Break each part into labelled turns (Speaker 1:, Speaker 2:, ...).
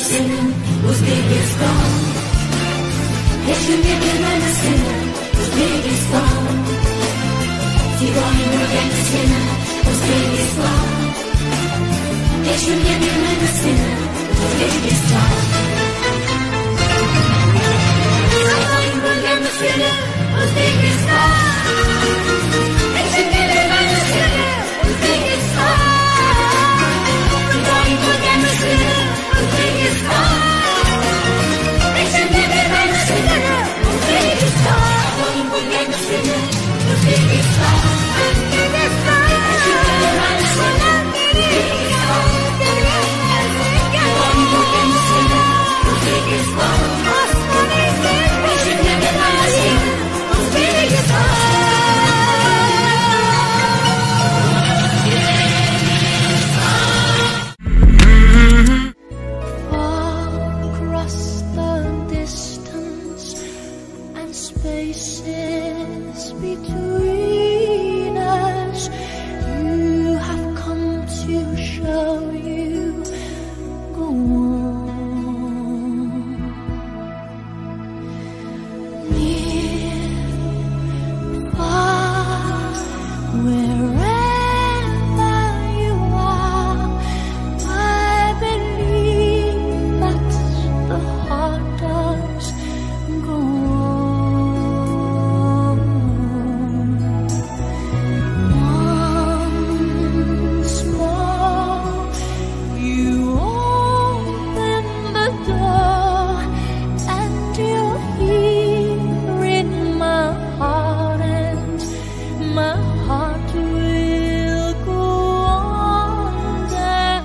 Speaker 1: seni O'zbekiston. Hech kimga bermaymiz seni O'zbekiston. Fidoyi bo'lgan seni O'zbekiston. Hech kimga bermaymiz seni O'zbekiston. Fidoyi bo'lgan seni O'zbekiston. Hech kimga bermaymiz seni O'zbekiston. Fidoyi bo'lgan seni O'zbekiston. Hech kimga bermaymiz seni O'zbekiston. Fidoyi bo'lgan seni O'zbekiston.
Speaker 2: Spaces between us, you have come to show you go on. Near, far, wherever you are, I believe that the heart does go on. Once more, you open the door, and you're here in my heart, and my heart will go on there.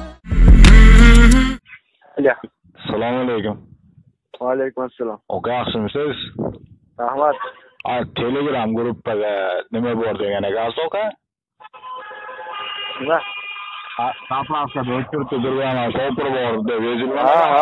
Speaker 3: Assalomu alaykum.
Speaker 4: Va alaykum assalom.
Speaker 3: Oka, yaxshimisiz?
Speaker 4: Rahmat.
Speaker 3: Telegram gruppaga nima bor degan ekansiz, oka?
Speaker 4: Nima?
Speaker 3: Zapravkada o'tirib turgan shopir bor deb yozilgan.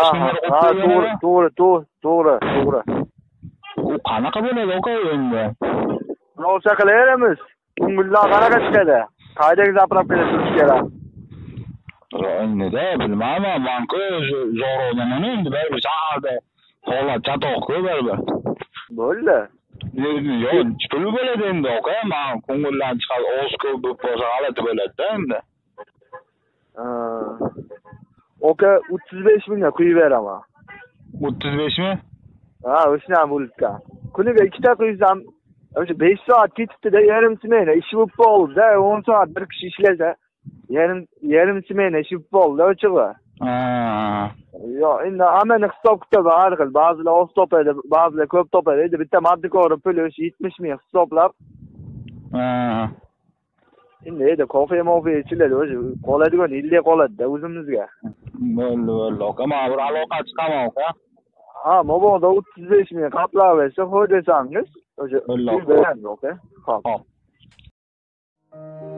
Speaker 4: To'g'ri.
Speaker 3: U qanaqa bo'ladi, oka, endi?
Speaker 4: Rosa qilaveramiz. Ko'ngillar qanaqa chiqadi? Qaydagi zapravkada turish kerak.
Speaker 3: Endi-da, bilmayman, men-ku zo'rovdan endi bir shaharda holat chatoq-ku baribir.
Speaker 4: Bo'ldi.
Speaker 3: Yo'q, pul bo'ladi endi, oka, men ko'ngildan chiqadi, oz ko'p bo'lib qolsa g'alati bo'ladi-da endi.
Speaker 4: Oka 35 mingga quyib beraman.
Speaker 3: 35 mi?
Speaker 4: Ha, o'shani ham bo'libdi. Kuniga ikkita quysam, o'sha 5 soat ketibdi-da, yarim smena ish bo'lib qoldi-da, 10 soat bir kishi ishlasa, yarim smena ish bo'lib qoldi o'chig'i. Yo, endi hammani hisob kitobi har xil. Ba'zilar oz topadi, ba'zilar ko'p topadi. Endi bitta moddikorni puli o'sha 70 ming hisoblab. Endi kofe ichiladi, o'sha qoladigan 50 qoladi-da o'zimizga.
Speaker 3: Bo'ldi, oka. Men bir aloqa chiqaman, oka.
Speaker 4: Ha, mobodo 35 ming qaplab bersa, qo'y desangiz, o'sha beramiz, oka. Xo'p.